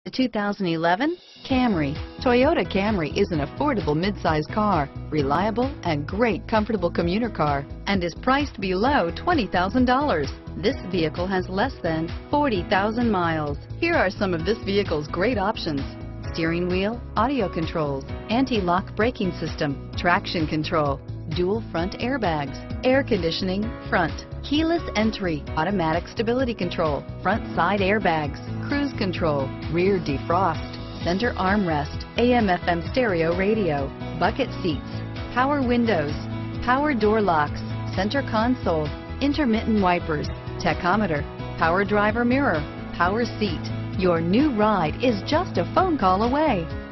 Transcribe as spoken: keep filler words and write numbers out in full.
The two thousand eleven Camry. Toyota Camry is an affordable midsize car, reliable and great comfortable commuter car, and is priced below twenty thousand dollars. This vehicle has less than forty thousand miles. Here are some of this vehicle's great options: steering wheel audio controls, anti-lock braking system, traction control, dual front airbags, air conditioning, front, keyless entry, automatic stability control, front side airbags, cruise control, rear defrost, center armrest, A M F M stereo radio, bucket seats, power windows, power door locks, center console, intermittent wipers, tachometer, power driver mirror, power seat. Your new ride is just a phone call away.